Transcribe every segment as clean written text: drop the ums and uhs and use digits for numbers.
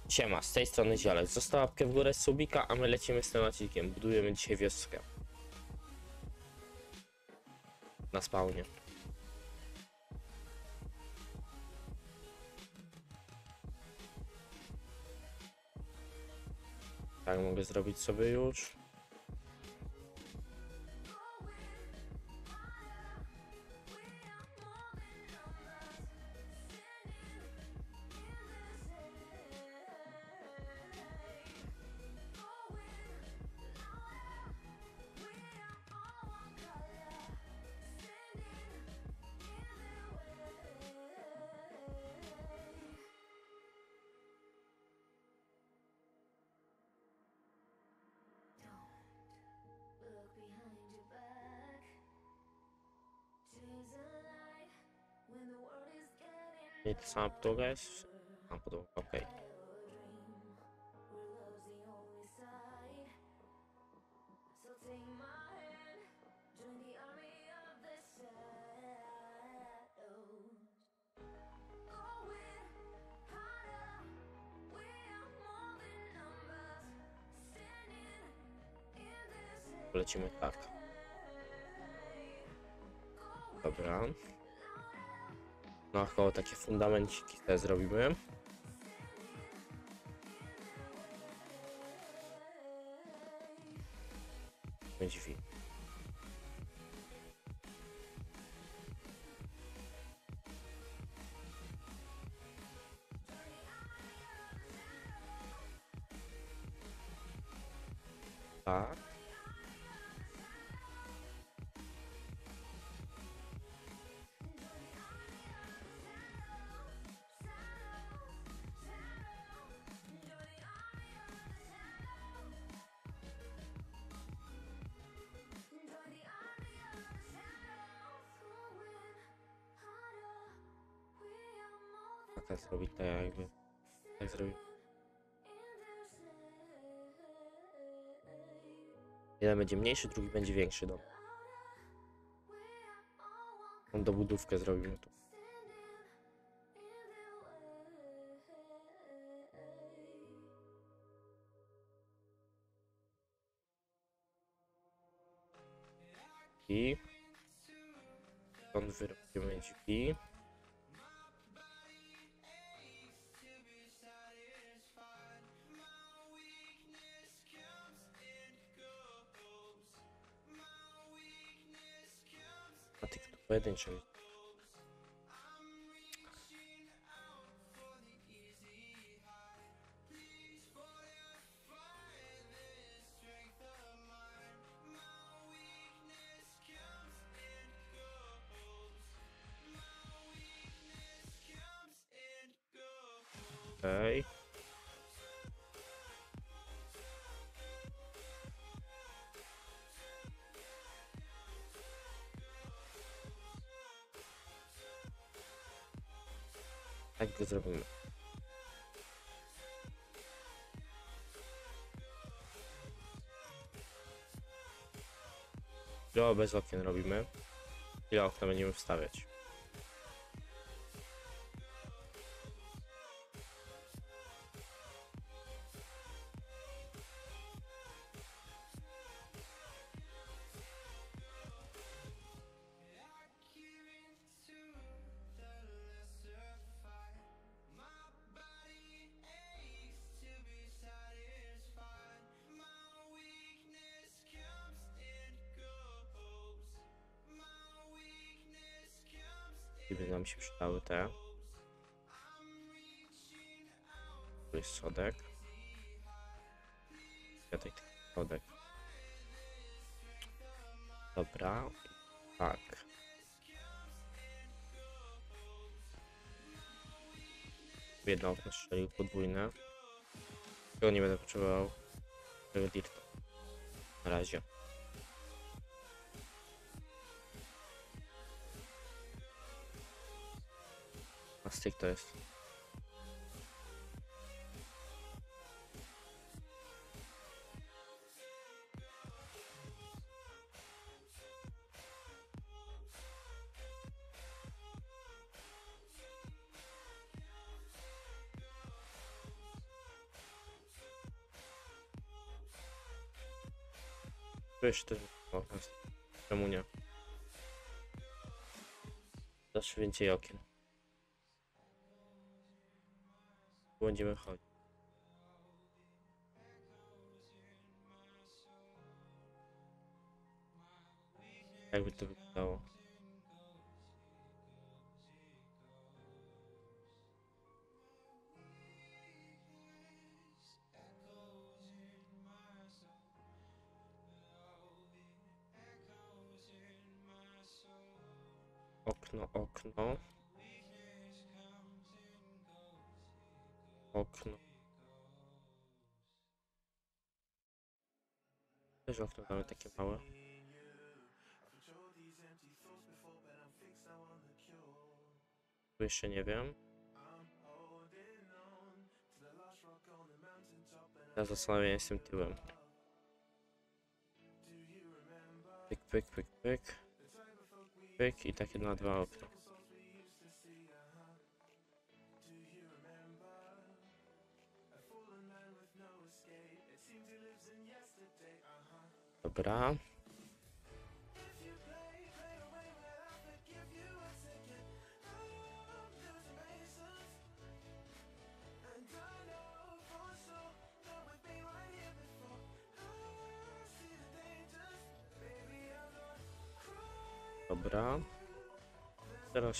Siema, z tej strony Zielek. Zostaw łapkę w górę, subika, a my lecimy z temacikiem. Budujemy dzisiaj wioskę. Na spawnie. Tak, mogę zrobić sobie już. I to sama podłoga jest? Sama podłoga, okej. Lecimy tak. Dobra. No koło takie fundamenciki te zrobimy. Drzwi. Tak. Tak zrobić tak jakby. Tak zrobić. Jeden będzie mniejszy, drugi będzie większy dom. Tą dobudówkę zrobimy tu. I stąd wyrobimy drzwi. A tylko tu pojedyncze. Okej. Tak go zrobimy. Drzewo bez okien robimy. Ile okna będziemy wstawiać? I by nam się przydały te. Tu jest sodek. Ja tutaj sodek. Dobra. Tak. Jedno okno strzelił podwójne. Tego nie będę potrzebował. Tego dirta. Na razie. A styk to jest. Tu jeszcze też okno. Czemu nie? Zawsze więcej okien. Tu będziemy chodzić. Jakby to wyglądało? Okno, okno. Okno. Też okno mamy takie małe. Tu jeszcze nie wiem. Ja zastanawiam się tym tyłem. Pyk, pyk, pyk, pyk. Pyk i takie na dwa okna. Dobra. Dobra. Teraz...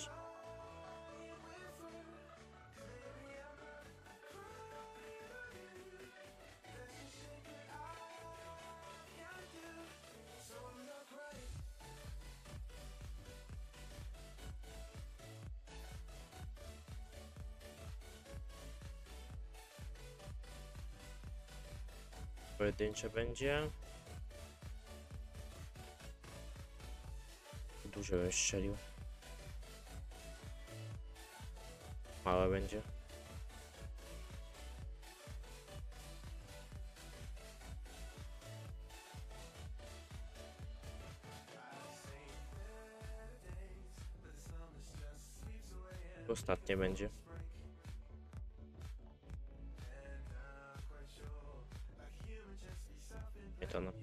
Pojedyncze będzie. Duże bym strzelił. Małe będzie. Ostatnie będzie. Nie to no.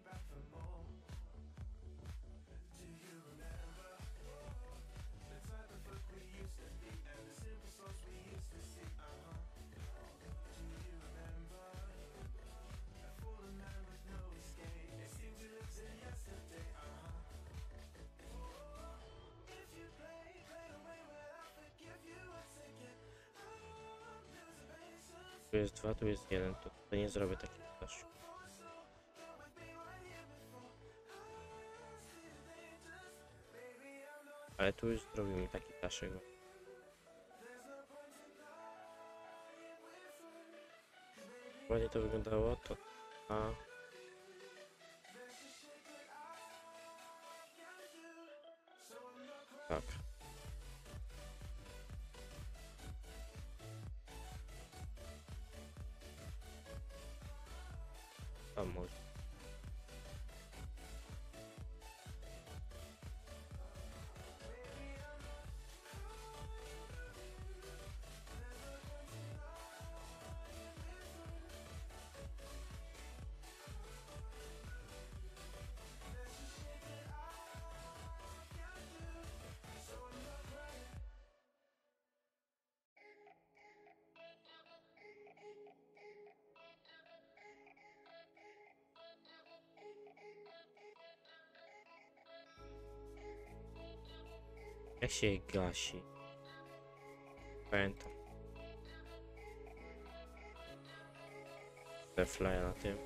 Tu jest dwa, tu jest jeden. To nie zrobię takiego też. Ale tu już zrobimy taki daszek. Ładnie to wyglądało, to tak. Tam może. Jak się je gasi? Pamiętam. Te flyer na tym.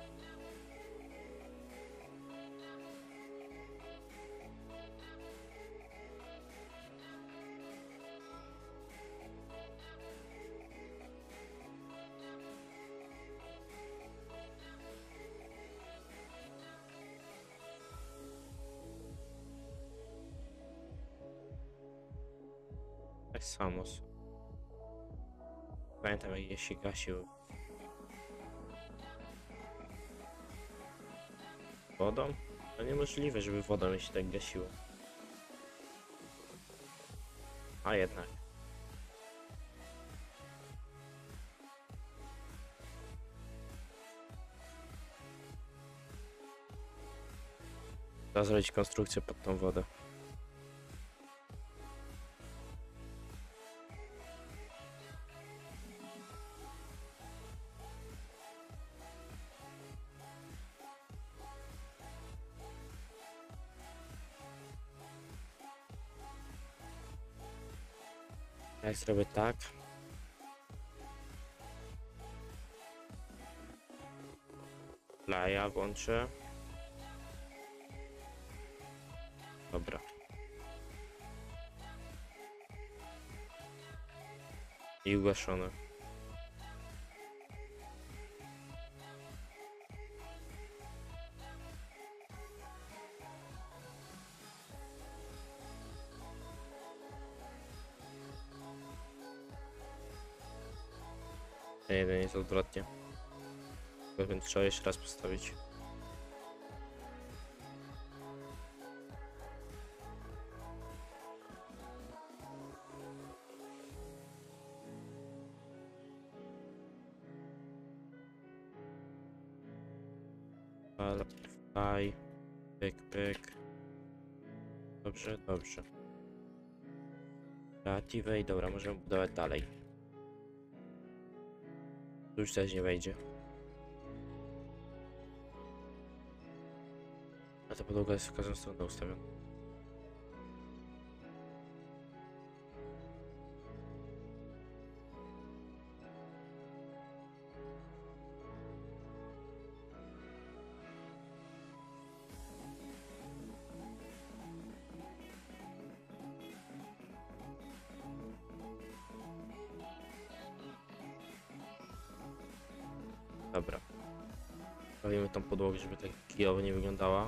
Tak samo. Pamiętam jak je się gasił. Wodą? To niemożliwe, żeby wodą się tak gasiło. A jednak. Trzeba zrobić konstrukcję pod tą wodę. Jak zrobię tak. Playa włączę. Dobra. I ugaszone. Nie, jeden jest odwrotnie. Więc trzeba jeszcze raz postawić. Fly, pyk, pyk. Dobrze, dobrze. Creative i dobra, możemy budować dalej. Tu już też nie wejdzie. A ta podłoga jest w każdą stronę ustawiona. Dobra. Stawimy tą podłogę, żeby tak kijowo nie wyglądała.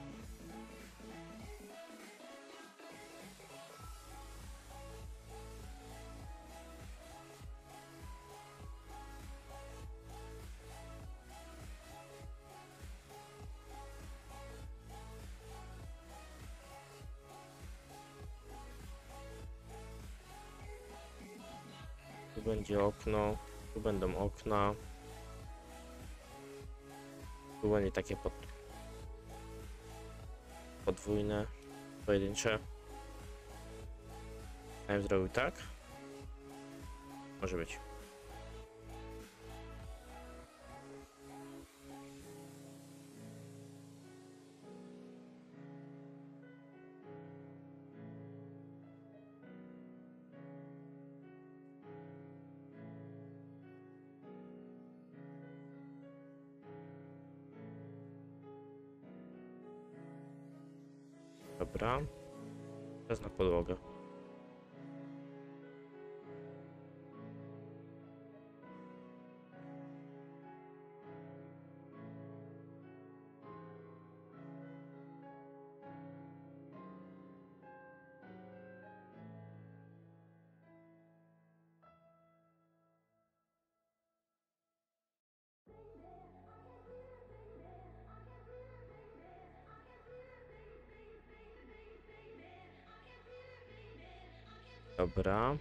Tu będzie okno, tu będą okna. Tu będzie takie podwójne, pojedyncze. Ja bym zrobił tak. Może być. Dobra. Teraz na podłogę. Dobra.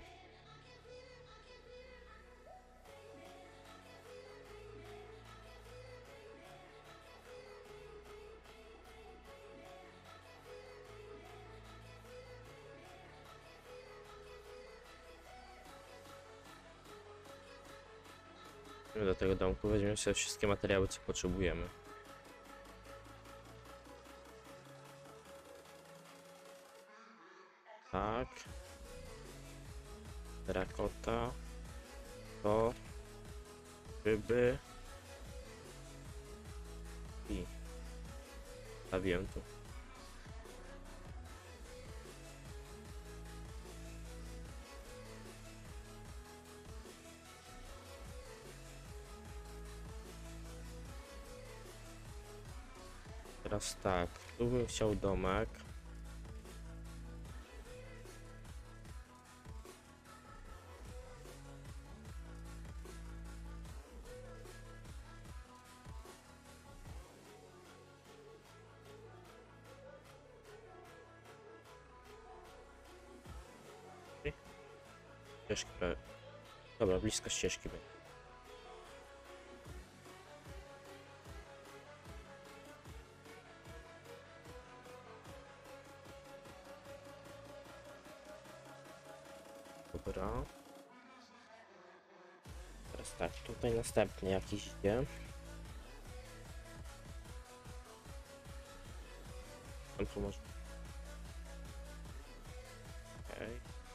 Do tego domku weźmiemy sobie wszystkie materiały, co potrzebujemy. Tak. Terakota. To. Ryby. I. Stawiłem tu. Teraz tak, tu bym chciał domek. Ścieżki prawie. Dobra, blisko ścieżki będzie. Teraz tak, tutaj następny jakiś idzie. Tam tu może... Okej.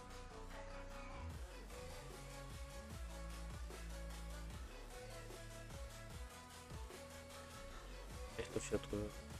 Jest tu w środku.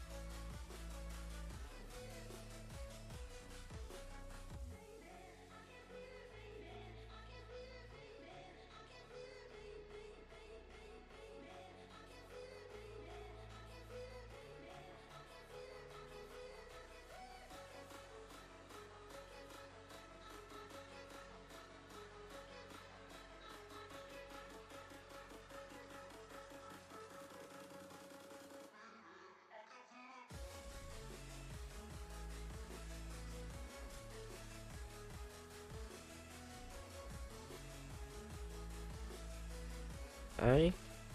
Okej.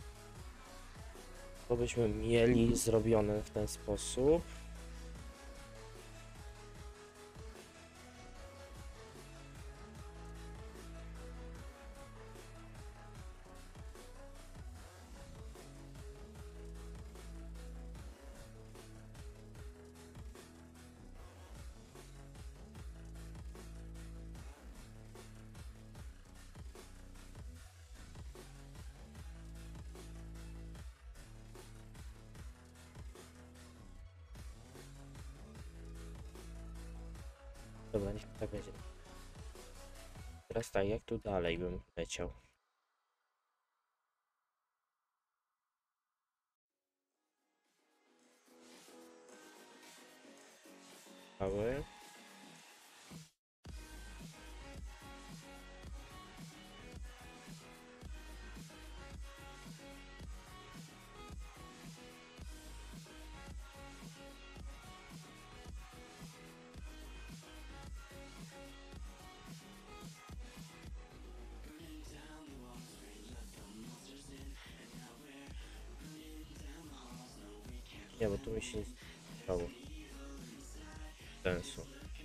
To byśmy mieli zrobione w ten sposób. Dobra, niech tak będzie. Teraz tak, jak tu dalej bym leciał? Cały. Nie, bo tu mi się nie stało sensu.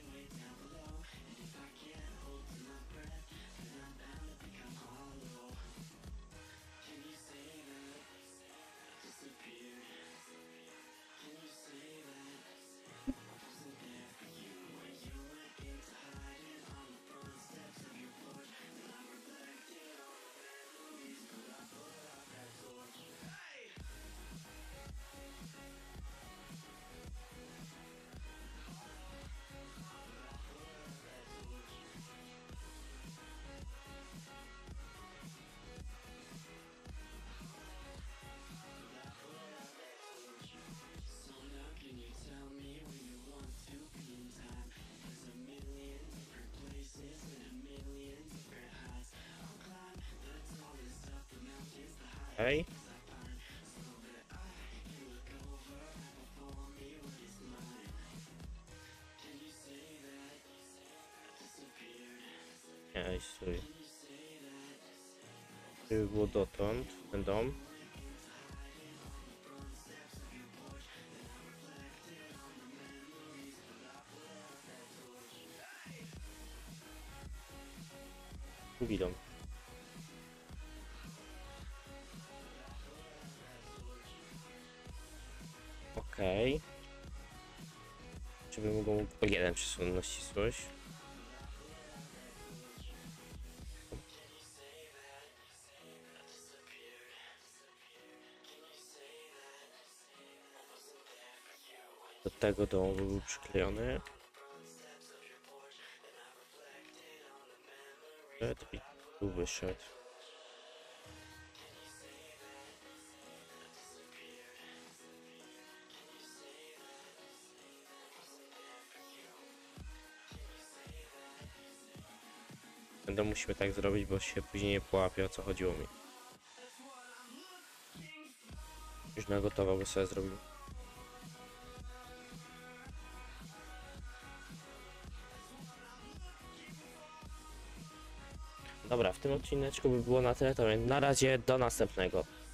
Okej. Nie, stój. Gdyby było dotąd, ten dom. Drugi dom. Okej. Czy bym mógł o jeden przesunąć na ścisłość? Do tego domu był przyklejony. I tu wyszedł. Ten dom musimy tak zrobić, bo się później nie połapie, o co chodziło mi. Już na gotowo by sobie zrobił. Dobra, w tym odcineczku by było na tyle, to więc na razie do następnego.